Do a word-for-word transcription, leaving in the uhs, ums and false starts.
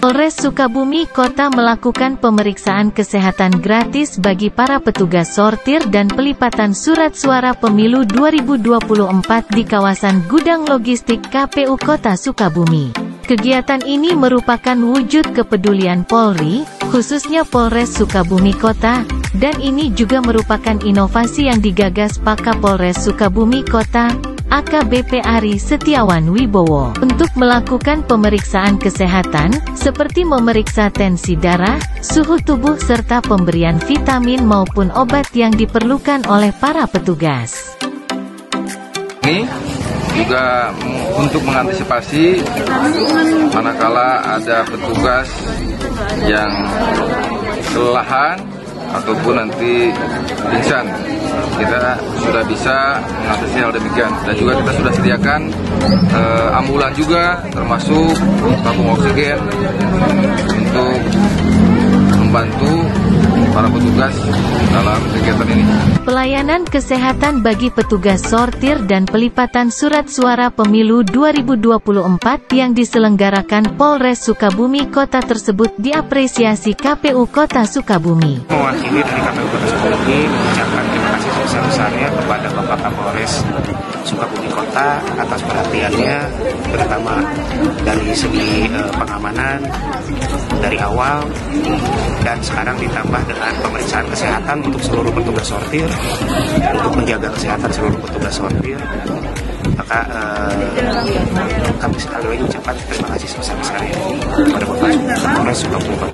Polres Sukabumi Kota melakukan pemeriksaan kesehatan gratis bagi para petugas sortir dan pelipatan surat suara pemilu dua ribu dua puluh empat di kawasan gudang logistik K P U Kota Sukabumi. Kegiatan ini merupakan wujud kepedulian Polri, khususnya Polres Sukabumi Kota, dan ini juga merupakan inovasi yang digagas Pak Kapolres Sukabumi Kota, A K B P Ari Setiawan Wibowo, untuk melakukan pemeriksaan kesehatan, seperti memeriksa tensi darah, suhu tubuh serta pemberian vitamin maupun obat yang diperlukan oleh para petugas. Ini juga untuk mengantisipasi manakala ada petugas yang kelelahan ataupun nanti pingsan, kita sudah bisa mengatasi hal demikian. Dan juga kita sudah sediakan eh, ambulan juga, termasuk tabung oksigen untuk membantu para petugas dalam kegiatan ini. Pelayanan kesehatan bagi petugas sortir dan pelipatan surat suara pemilu dua ribu dua puluh empat yang diselenggarakan Polres Sukabumi Kota tersebut diapresiasi K P U Kota Sukabumi. Mewakili dari K P U Kota Sukabumi mengucapkan terima kasih sebesar-besarnya kepada Bapak Kapolres Sukabumi Kota atas perhatiannya, terutama dari segi eh, pengamanan dari awal, dan sekarang ditambah dengan pemeriksaan kesehatan untuk seluruh petugas sortir, untuk menjaga kesehatan seluruh petugas sortir. Maka eh, kami sekali lagi ucapkan terima kasih sebesar-besarnya kepada Bapak Kapolres Sukabumi Kota.